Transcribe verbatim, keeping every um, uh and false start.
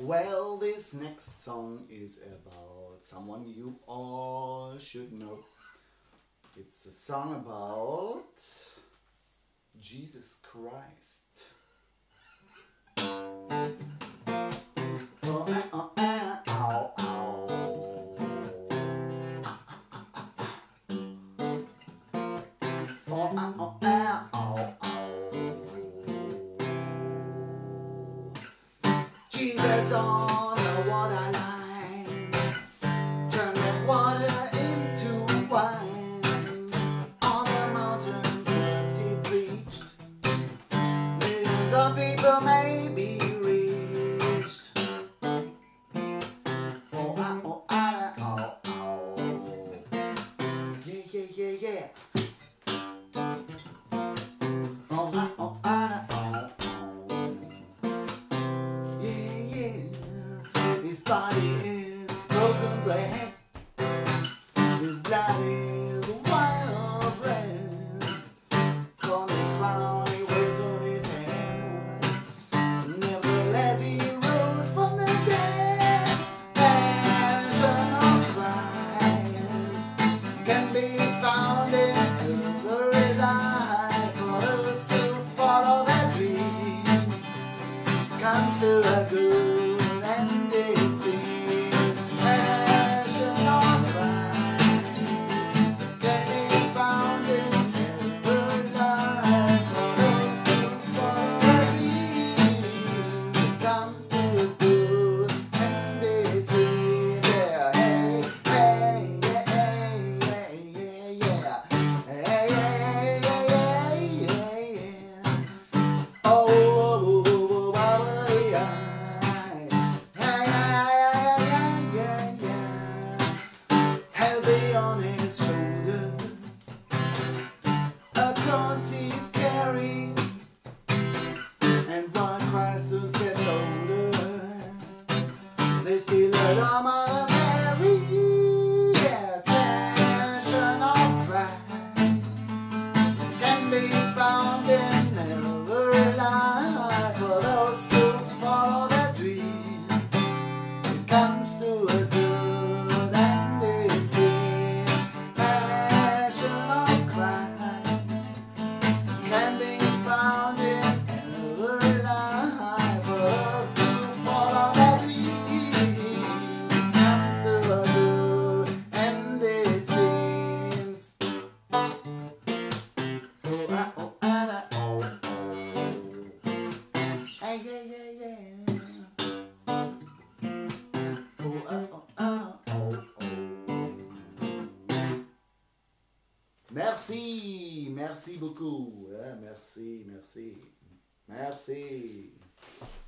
Well, this next song is about someone you all should know. It's a song about Jesus Christ. Oh, ah, oh, ah, ow, ow. Oh, ah, oh, ah, ow, ow. Jesus on the waterline, turn that water into wine. On the mountains once he preached, millions of people may be reached. Oh, ah, oh, ah, oh, oh. Yeah, yeah, yeah, yeah. Oh, ah, oh, ah, oh, oh. Yeah, yeah. His body is broken bread. His blood is wine of red. Calling crown he wears on his head. Nevertheless he rose from the dead. Passion of Christ can be found in every life. For those who follow their dreams comes to a good end, it seems. Passion of Christ can be found in every life. For those who follow their dreams comes to a good end, it seems. Yeah, hey, hey, yeah, hey, yeah, yeah, yeah. Hey, yeah, yeah, yeah, yeah, yeah. Oh, oh, oh, oh, oh, yeah. Hey, yeah, yeah, yeah, yeah, yeah. Heavy on his shoulder, a cross he'd carry, and one Christ who's getting older. They still let our Mother Mary. Yeah, passion of Christ can be found in every life. For those who follow their dream, it comes to a good end, it seems. Passion of Christ can be found in every life. For those who follow their dream, it comes to a good end, it seems. Oh, ah, oh, ah, oh, oh. Hey, yeah, yeah, yeah. Oh, ah, oh, ah, oh, oh. Merci, merci beaucoup. hein, Merci, merci, merci.